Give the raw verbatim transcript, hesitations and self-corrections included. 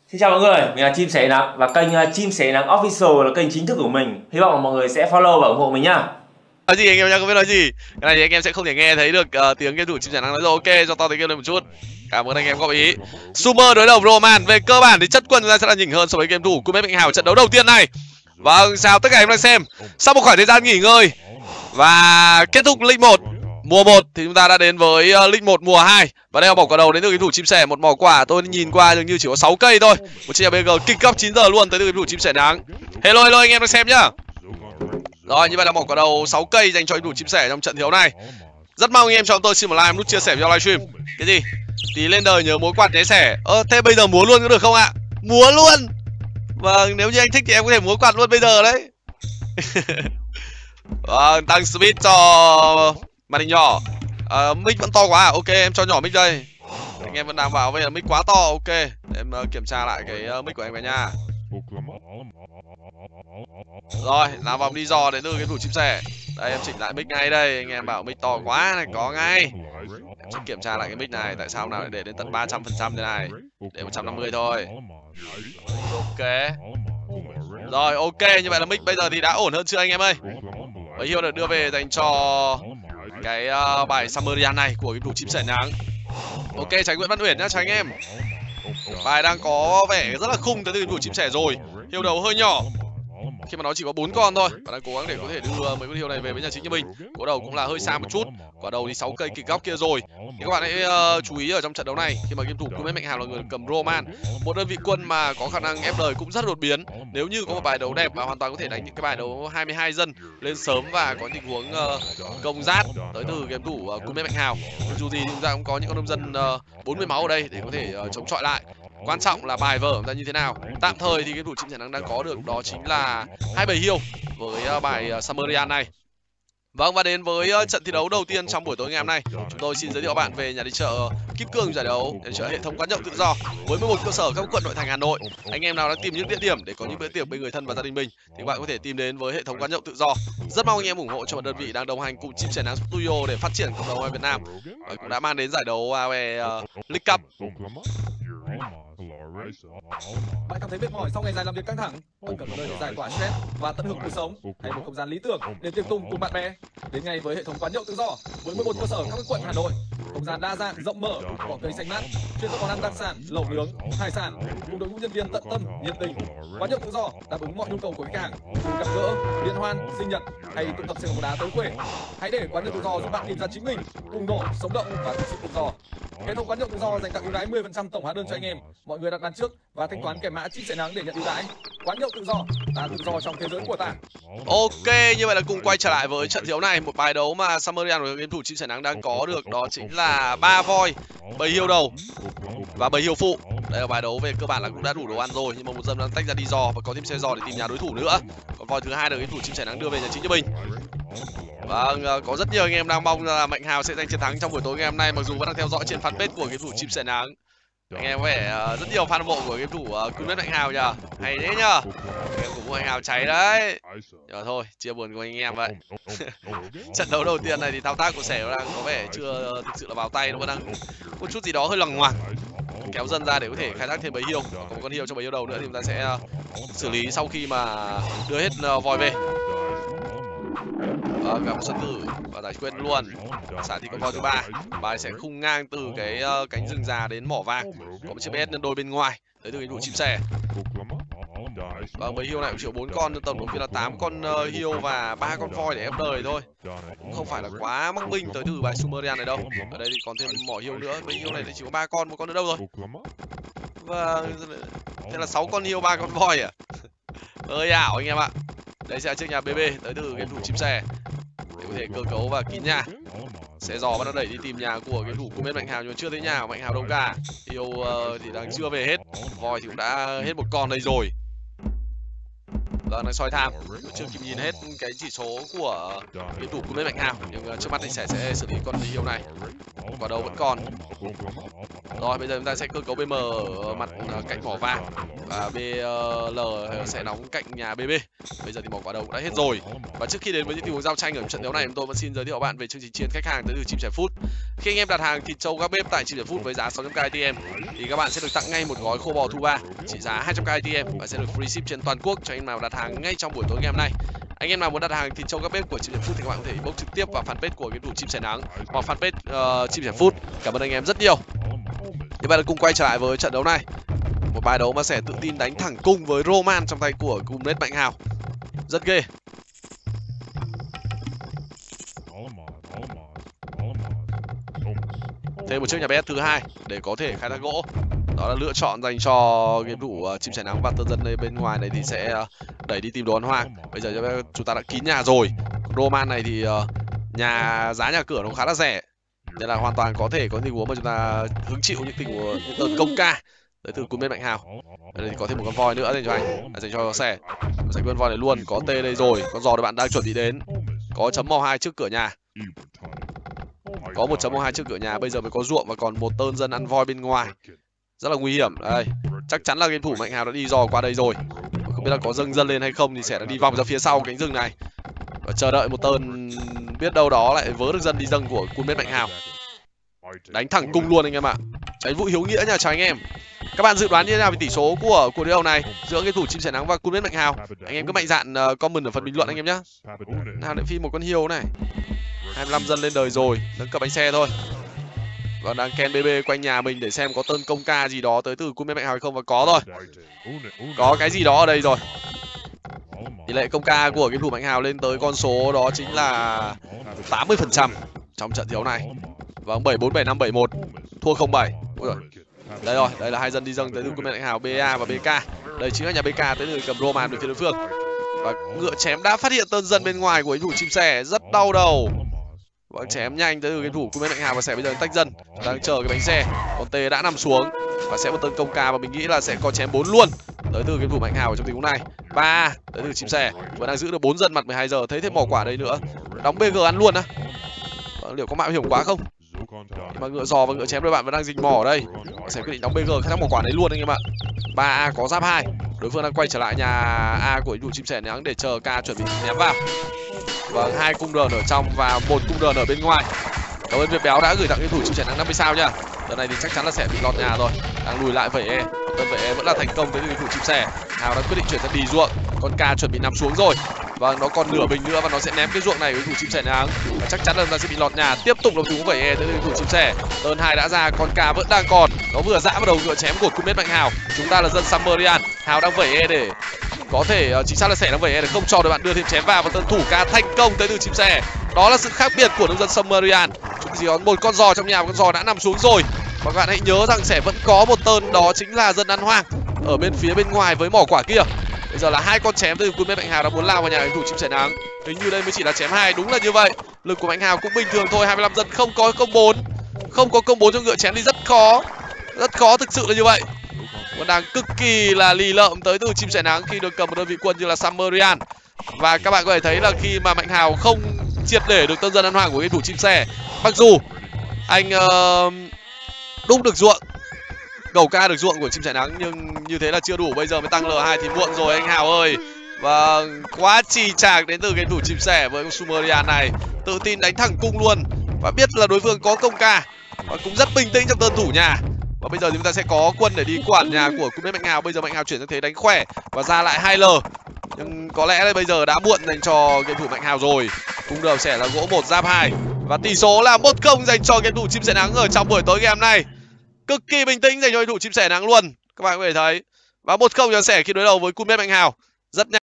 Xin chào mọi người, mình là Chim Sẻ Nắng và kênh uh, Chim Sẻ Nắng Official là kênh chính thức của mình. Hy vọng là mọi người sẽ follow và ủng hộ mình nhá. Nói gì anh em nhá, không biết nói gì. Cái này thì anh em sẽ không thể nghe thấy được uh, tiếng game thủ Chim Sẻ Nắng nói rồi. Ok, cho to tiếng game lên một chút. Cảm ơn anh em góp ý. Sumer đối đầu Roman, về cơ bản thì chất quân chúng ta sẽ là nhỉnh hơn so với game thủ Cú Mét Mạnh Hào trận đấu đầu tiên này. Vâng, chào tất cả em đang xem. Sau một khoảng thời gian nghỉ ngơi và kết thúc League một mùa một thì chúng ta đã đến với uh, League một mùa hai. Và đây là mỏ quả đầu đến từ game thủ Chim Sẻ, một mỏ quả tôi nhìn qua dường như chỉ có sáu cây thôi. Một chiếc bê giê kích góc chín giờ luôn tới từ game thủ Chim Sẻ Nắng. Hello hello anh em đang xem nhá. Rồi, như vậy là mỏ quả đầu sáu cây dành cho game thủ Chim Sẻ trong trận thiếu này. Rất mong anh em cho tôi xin một like, một nút chia sẻ video livestream. Cái gì? Tí lên đời nhớ múa quạt nhé Sẻ. Ơ thế bây giờ múa luôn có được không ạ? Múa luôn. Vâng, nếu như anh thích thì em có thể múa quạt luôn bây giờ đấy. Vâng, tăng speed cho màn hình nhỏ. À, mic vẫn to quá à? Ok, em cho nhỏ mic đây. Anh em vẫn đang bảo bây giờ mic quá to. Ok, em uh, kiểm tra lại cái uh, mic của em về nha. Rồi, nào vòng đi dò đến từ cái thủ Chim Sẻ. Đây em chỉnh lại mic ngay đây. Anh em bảo mic to quá này, có ngay. Em sẽ kiểm tra lại cái mic này. Tại sao nào lại để đến tận ba trăm phần trăm thế này? Để một trăm năm mươi thôi. Ok. Rồi, ok, như vậy là mic bây giờ thì đã ổn hơn chưa anh em ơi? Bấy hiêu được đưa về dành cho cái uh, bài Summerian này của cái thủ Chim Sẻ Nắng. Ok, tránh Nguyễn Văn Uyển nhá, tránh em. Bài đang có vẻ rất là khung tới từ thủ Chim Sẻ rồi. Hiêu đầu hơi nhỏ khi mà nó chỉ có bốn con thôi, và đang cố gắng để có thể đưa mấy con hiêu này về với nhà chính như mình. Cố đầu cũng là hơi xa một chút. Quả đầu thì sáu cây kịch góc kia rồi. Thì các bạn hãy uh, chú ý ở trong trận đấu này khi mà game thủ Cú Mét Mạnh Hào là người cầm Roman, một đơn vị quân mà có khả năng ép đời cũng rất đột biến. Nếu như có một bài đấu đẹp và hoàn toàn có thể đánh những cái bài đấu hai mươi hai dân lên sớm và có tình huống uh, công rát tới từ game thủ uh, Cú Mét Mạnh Hào. Dù gì thì chúng ta cũng có những con nông dân uh, bốn mươi máu ở đây để có thể uh, chống chọi lại. Quan trọng là bài vở ra như thế nào. Tạm thời thì game thủ Chim Sẻ Nắng đang có được đó chính là hai bầy hiêu với uh, bài uh, Summerian này. Vâng, và đến với uh, trận thi đấu đầu tiên trong buổi tối ngày hôm nay, chúng tôi xin giới thiệu bạn về nhà đi chợ Kim Cương giải đấu, nhà đi chợ hệ thống quán nhậu tự do với mười một cơ sở các quận nội thành Hà Nội. Anh em nào đang tìm những địa điểm để có những bữa tiệc bên người thân và gia đình mình thì bạn có thể tìm đến với hệ thống quán nhậu tự do. Rất mong anh em ủng hộ cho một đơn vị đang đồng hành cùng Chim Sẻ Nắng Studio để phát triển cộng đồng ở Việt Nam. Và cũng đã mang đến giải đấu a o e uh, League Cup. Bạn cảm thấy mệt mỏi sau ngày dài làm việc căng thẳng? Bạn cần một nơi để giải tỏa stress và tận hưởng cuộc sống, hay một không gian lý tưởng để tiệc tùng cùng bạn bè? Đến ngay với hệ thống quán nhậu tự do với mười một cơ sở các quận Hà Nội. Không gian đa dạng, rộng mở, cỏ cây xanh mát, chuyên các món ăn đặc sản, lẩu nướng, hải sản, cùng đội ngũ nhân viên tận tâm, nhiệt tình. Quán nhậu tự do đáp ứng mọi nhu cầu của khách hàng, từ gặp gỡ, liên hoan, sinh nhật hay tụ tập xem bóng đá tới khuya. Hãy để quán nhậu tự do giúp bạn tìm ra chính mình, cùng nổ, sống động và thực sự tự do. Hệ thống quán nhậu tự do dành tặng ưu đãi mười phần trăm tổng hóa đơn cho anh em. Mọi người đặt bàn trước và thanh toán kèm mã Chim Sẻ Nắng để nhận ưu đãi. Quán nhậu tự do, ta tự do trong thế giới của ta. Ok, như vậy là cùng quay trở lại với trận đấu này, một bài đấu mà Summerian của game thủ Chim Sẻ Nắng đang có được đó chính là ba voi, bầy hiêu đầu và bầy hiêu phụ. Đây là bài đấu về cơ bản là cũng đã đủ đồ ăn rồi, nhưng mà một dân đang tách ra đi dò và có thêm xe dò để tìm nhà đối thủ nữa. Còn voi thứ hai được game thủ Chim Sẻ Nắng đưa về nhà chính cho mình. Vâng, có rất nhiều anh em đang mong là Mạnh Hào sẽ giành chiến thắng trong buổi tối ngày hôm nay, mặc dù vẫn đang theo dõi trên fanpage của game thủ Chim Sẻ Nắng. Anh em có vẻ uh, rất nhiều fan hâm mộ của game thủ uh, Cú Mét Mạnh Hào nhờ, hay đấy nhờ. Anh em của Mạnh Hào cháy đấy. Nhưng mà thôi, chia buồn của anh em vậy. Trận đấu đầu tiên này thì thao tác của Sẻ đang có vẻ chưa thực sự là vào tay, nó vẫn đang một chút gì đó hơi lằng ngoằng. Kéo dân ra để có thể khai thác thêm bầy hiêu, có một con hiêu trong bầy hiêu đầu nữa thì chúng ta sẽ uh, xử lý sau khi mà đưa hết uh, voi về. Vâng, cả một sân tử và giải quyết luôn. Xả thì con voi thứ ba, bài sẽ khung ngang từ cái uh, cánh rừng già đến mỏ vàng. Có một chiếc bê ét nhân đôi bên ngoài tới từ cái đủ Chim Sẻ. Vâng, bầy hiêu này cũng chỉ có bốn con, tổng cộng là tám con uh, hiêu và ba con voi để ép đời thôi. Cũng không phải là quá mắc minh tới từ bài Summerian này đâu. Ở đây thì còn thêm mỏ hiêu nữa, bầy hiêu này thì chỉ có ba con, một con nữa đâu rồi. Vâng, thế là sáu con hiêu, ba con voi à? Ơi ảo anh em ạ. Đây sẽ là chiếc nhà bê bê tới từ game thủ Chim Sẻ để có thể cơ cấu và kín nhà. Xe giò bắt đầu đẩy đi tìm nhà của game thủ Cú Mét Mạnh Hào nhưng mà chưa thấy nhà của Mạnh Hào đâu cả. Hiêu uh, thì đang chưa về hết, voi thì cũng đã hết một con đây rồi. Vâng, đang soi tham, chưa kịp nhìn hết cái chỉ số của game thủ Cú Mét Mạnh Hào, nhưng uh, trước mắt anh sẽ sẽ xử lý con hiêu này. quả đầu vẫn còn. Rồi bây giờ chúng ta sẽ cơ cấu bê em ở mặt cạnh mỏ vàng và bê lờ sẽ đóng cạnh nhà bê bê. Bây giờ thì mỏ quả đầu cũng đã hết rồi. Và trước khi đến với những tình huống giao tranh ở trận đấu này, tôi vẫn xin giới thiệu bạn về chương trình chiến khách hàng tới từ Chim Sẻ Food. Khi anh em đặt hàng thịt trâu gác bếp tại Chim Sẻ Food với giá sáu trăm k i tê em thì các bạn sẽ được tặng ngay một gói khô bò thu ba trị giá hai trăm k i tê em và sẽ được free ship trên toàn quốc cho anh em nào đặt hàng ngay trong buổi tối ngày hôm nay. Anh em nào muốn đặt hàng thịt trâu gác bếp của Chim Sẻ Food thì các bạn có thể inbox trực tiếp vào fanpage của game thủ Chim Sẻ Nắng hoặc fanpage uh, Chim Sẻ Food. Cảm ơn anh em rất nhiều. Thì bây giờ cùng quay trở lại với trận đấu này. Một bài đấu mà sẽ tự tin đánh thẳng cung với Roman trong tay của Gumlet Mạnh Hào. Rất ghê. Thêm một chiếc nhà bé thứ hai để có thể khai thác gỗ. Đó là lựa chọn dành cho game thủ uh, Chim Sẻ Nắng và Tân Dân đây bên ngoài này thì sẽ uh, đẩy đi tìm đồ ăn hoang. Bây giờ chúng ta đã kín nhà rồi. Roman này thì uh, nhà giá nhà cửa nó khá là rẻ nên là hoàn toàn có thể có tình huống mà chúng ta hứng chịu những tình huống những tơn công ca tới từ Gumlet Mạnh Hào. Đây thì có thêm một con voi nữa dành cho anh, à, dành cho Sẻ. Dành con voi này luôn, có tê đây rồi, con giò bạn đang chuẩn bị đến. Có chấm màu hai trước cửa nhà. Có một chấm màu hai trước cửa nhà, bây giờ mới có ruộng và còn một tơn dân ăn voi bên ngoài. Rất là nguy hiểm. Đây, chắc chắn là game thủ Mạnh Hào đã đi dò qua đây rồi. Không biết là có dâng dân lên hay không thì sẽ đã đi vòng ra phía sau cánh rừng này và chờ đợi một tơn, biết đâu đó lại vớ được dân đi dâng của Gumlet Mạnh Hào. Đánh thẳng cung luôn anh em ạ. Tránh vụ hiếu nghĩa nha chào anh em. Các bạn dự đoán như thế nào về tỷ số của cuộc đấu này giữa game thủ Chim Sẻ Nắng và Gumlet Mạnh Hào? Anh em cứ mạnh dạn uh, comment ở phần bình luận anh em nhé. Nào lại phi một con hiêu này. hai mươi lăm dân lên đời rồi, nâng cấp bánh xe thôi. Và đang ken bê bê quanh nhà mình để xem có tơn công ca gì đó tới từ Gumlet Mạnh Hào hay không, và có rồi. Có cái gì đó ở đây rồi. Tỷ lệ công ca của game thủ Mạnh Hào lên tới con số đó chính là tám mươi phần trăm trong trận đấu này. Vâng, bảy bốn bảy năm bảy một, thua không bảy. Ôi giời. Đây rồi, đây là hai dân đi dâng tới từ Gumlet Mạnh Hào, bê a và bê ca. Đây chính là nhà bê ca tới từ cầm Roman về phía đối phương. Và ngựa chém đã phát hiện tơn dân bên ngoài của game thủ Chim Sẻ, rất đau đầu. Và chém nhanh tới từ game thủ Gumlet Mạnh Hào và Sẻ bây giờ tách dân, đang chờ cái bánh xe. Con tê đã nằm xuống và sẽ một tấn công ca và mình nghĩ là sẽ có chém bốn luôn tới từ game thủ Mạnh Hào trong tình huống này. ba tới từ Chim Sẻ vẫn đang giữ được bốn dân mặt mười hai giờ, thấy thêm mỏ quả đây nữa. Đóng bê giê ăn luôn á. Liệu có mạo hiểm quá không? Nhưng mà ngựa giò và ngựa chém đôi bạn vẫn đang rình mỏ ở đây. Sẽ quyết định đóng bê giê khai thác mỏ quả đấy luôn anh em ạ. ba a có giáp hai. Đối phương đang quay trở lại nhà A của chủ Chim Sẻ Nắng để chờ ca chuẩn bị ném vào. Vâng, hai cung rờn ở trong và một cung rờn ở bên ngoài. Cảm ơn Việt Béo đã gửi tặng game thủ Chim Sẻ Nắng năm mươi sao nha. Lần này thì chắc chắn là sẽ bị lọt nhà rồi. Đang lùi lại vẩy e. Tân vẩy e vẫn là thành công tới game thủ Chim Sẻ. Hào đang quyết định chuyển sang bì ruộng. Con ca chuẩn bị nằm xuống rồi. Vâng, nó còn nửa bình nữa và nó sẽ ném cái ruộng này với thủ Chim Sẻ Nắng. Và chắc chắn là nó sẽ bị lọt nhà. Tiếp tục là tình huống vẩy e tới game thủ Chim Sẻ. Tơn hai đã ra, con ca vẫn đang còn. Nó vừa dã vào đầu ngựa chém của Gumlet Mạnh Hào. Chúng ta là dân Sumerian. Hào đang vẩy e để có thể uh, chính xác là Sẻ đang vẩy e để không cho đội bạn đưa thêm chém vào, và tân thủ ca thành công tới từ Chim Sẻ. Đó là sự khác biệt của nông dân Sumerian. Chúng ta chỉ có một con giò trong nhà, con giò đã nằm xuống rồi. Và các bạn hãy nhớ rằng Sẻ vẫn có một tơn, đó chính là dân ăn hoang ở bên phía bên ngoài với mỏ quả kia. Bây giờ là hai con chém từ Gumlet Mạnh Hào đã muốn lao vào nhà game thủ Chim Sẻ Nắng. Hình như đây mới chỉ là chém hai, đúng là như vậy. Lực của Mạnh Hào cũng bình thường thôi, hai mươi lăm dân không có công bốn. Không có công bốn cho ngựa chém thì rất khó. Rất khó thực sự là như vậy. Vẫn đang cực kỳ là lì lợm tới từ Chim Sẻ Nắng khi được cầm một đơn vị quân như là Sumerian. Và các bạn có thể thấy là khi mà Mạnh Hào không triệt để được tân dân ăn hoang của game thủ Chim Sẻ, mặc dù anh uh, đúc được ruộng, gầu ca được ruộng của Chim Sẻ Nắng, nhưng như thế là chưa đủ. Bây giờ mới tăng L hai thì muộn rồi anh Hào ơi. Và quá trì trạc đến từ game thủ Chim Sẻ với Sumerian này, tự tin đánh thẳng cung luôn và biết là đối phương có công ca và cũng rất bình tĩnh trong tân thủ nhà. Và bây giờ chúng ta sẽ có quân để đi quản nhà của Gumlet Mạnh Hào. Bây giờ Mạnh Hào chuyển sang thế đánh khỏe và ra lại hai L. Nhưng có lẽ là bây giờ đã muộn dành cho game thủ Mạnh Hào rồi. Cung đầu sẽ là gỗ một giáp hai. Và tỷ số là một không dành cho game thủ Chim Sẻ Nắng ở trong buổi tối game này. Cực kỳ bình tĩnh dành cho game thủ Chim Sẻ Nắng luôn. Các bạn có thể thấy. Và một không cho Sẻ khi đối đầu với Gumlet Mạnh Hào. Rất nhanh.